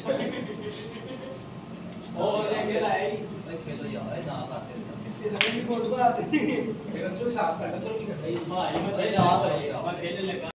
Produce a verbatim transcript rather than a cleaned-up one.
और लेके लाए खेलो यार ना करते तेरा भी फोटो आती है एक तो साफ कर दो की कर रही भाई मैं ना भाई खेलने लगा।